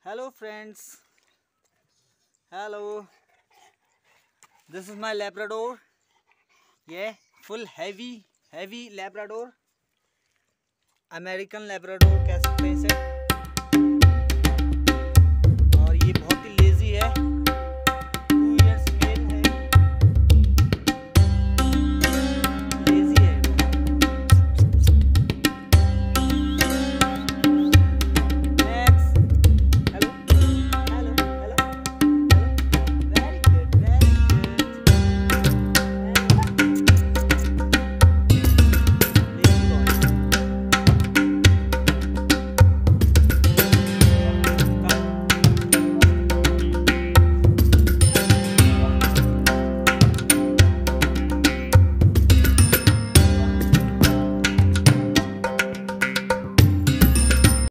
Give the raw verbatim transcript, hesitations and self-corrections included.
Hello friends. Hello. This is my Labrador. Yeah, full heavy, heavy Labrador. American Labrador कह सकते हैं इसे.